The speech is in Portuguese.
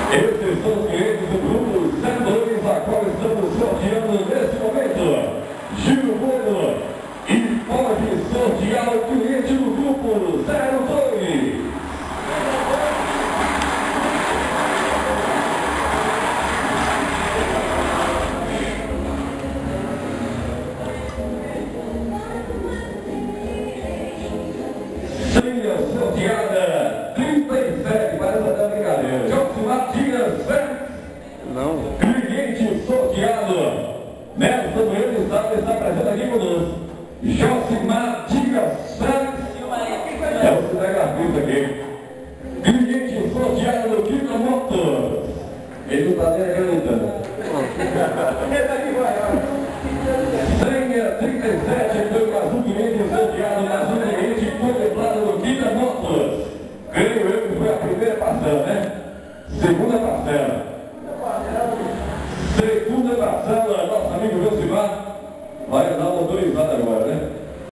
Esses são os clientes do grupo 02, a qual estamos sorteando neste momento. Giro Bueno, e pode sortear o cliente do grupo 02. Senha sorteada 37, parece até brincadeira. Josimar Dias, não. Cliente sorteado. Nelson Bueno está presente aqui conosco. Josimar Dias, é o cinegrafista aqui. Cliente sorteado do Quinta Moto. Ele não está nem acreditando. Senha 37 foi mais um cliente sorteado, mais um cliente contemplado do Quinta Moto. Creio eu que foi a primeira parcela, né? Segunda parcela. Segunda parcela, nosso amigo Josimar vai dar uma autorizada agora, né?